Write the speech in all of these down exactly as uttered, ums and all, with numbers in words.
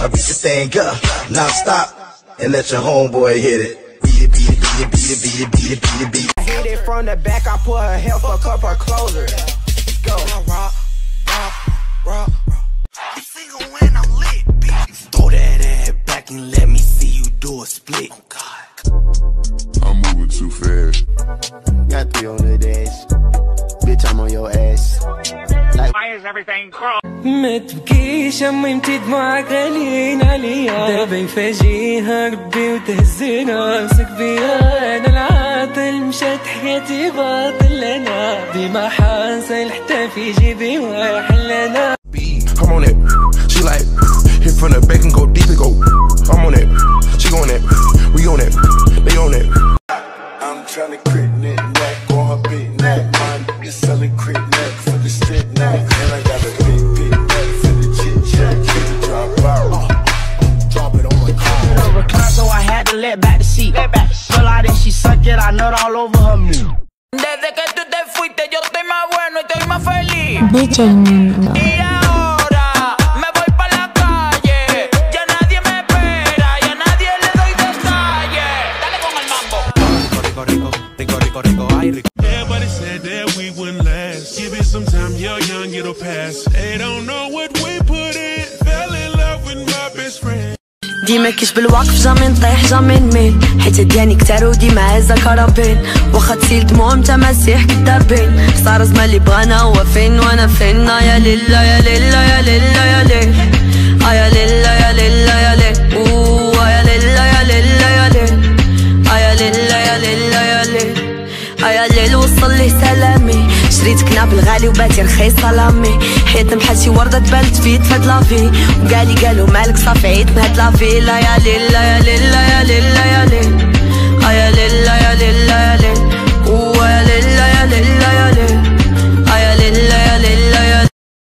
I beat the thing up, now stop, and let your homeboy hit it. Beat it, beat it, beat it, beat it, beat it, beat it, beat it, beat it. I hit it from the back, I put her head, fuck up her closer. Go. Rock, rock, rock, rock. I'm single when I'm lit, bitch. Throw that ass back and let me see you do a split. Oh God. I'm moving too fast. Got three on the dash. Bitch, I'm on your ass. Like, why is everything chrome? ما تبكيش امي متي دموعك غاليين عليا دابا يفاجئها ربي وتهزي راسك بيا انا العاطل مشات حياتي باطل انا ديما حاصل حتى في جيبي واحل انا. I'm on it. She like hit from the back and go deep and go. I'm on it. She on it. We on it. They on it. I'm tryna crit neck neck on her big neck. My nigga selling crit neck for the strip neck. And I got a big big neck for the chit chat. Keep it drop out. Uh, drop it on my car. Recline, so I had to let back the seat. Pull out and she suck it, I nut all over her meat. Desde que tú te fuiste yo estoy más bueno y estoy más feliz. D J Mundo. Y ahora me voy pa' la calle. Ya nadie me espera y a nadie le doy detalles. Dale con el mambo. Rico, rico, rico, rico, rico, ay rico. Everybody said that we wouldn't last. Give it some time, you're young, it'll pass. They don't know what we put in. Fell in love with my best friend. ديما كيش بالوقف جامي نطيح جامي نميل حيت ديالي كتار وديما هزا كرابين واخا تسيل دموع نتا مسيح كدابين صار زمان اللي بغانا هو فين وانا فين يا ليلا يا ليلا يا ليلا يا ليل يا ليلا يا ليلا يا ليل اوه يا ليلا يا ليلا يا ليل يا ليلا يا ليلا يا ليل يا ليل وصل لي سلامي شريت كناب الغالي وباتي رخيص سلامي حياتنا بحال شي ورده تبان تفيد فهاد لافي وكالي قالو مالك صافي عيطنا هاد لافي لا يا ليل يا ليل يا ليل يا ليل يا ليل يا ليل يا ليل اوه يا ليل يا ليل يا ليل يا ليل يا ليل يا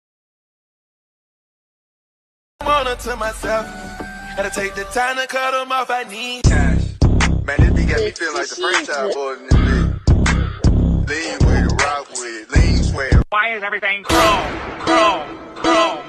I'm to myself. Gotta take the time to cut them off. I need cash. Man, this beat got me feeling like the first time boys in this bitch. Lean with it, rock with it, lean swear. Why is everything chrome? Chrome, chrome.